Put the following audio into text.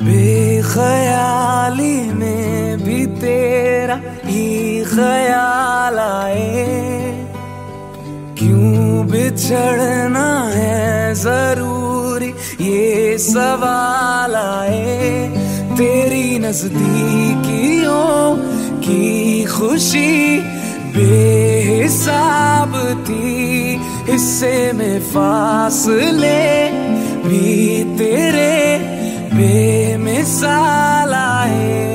बेख्याली में भी तेरा ही ख्याल आए, क्यों बिछड़ना है जरूरी ये सवाल आए। तेरी नजदीकियों की खुशी बेहिसाब थी, हिस्से में फासले भी तेरे बेमिसाल आए।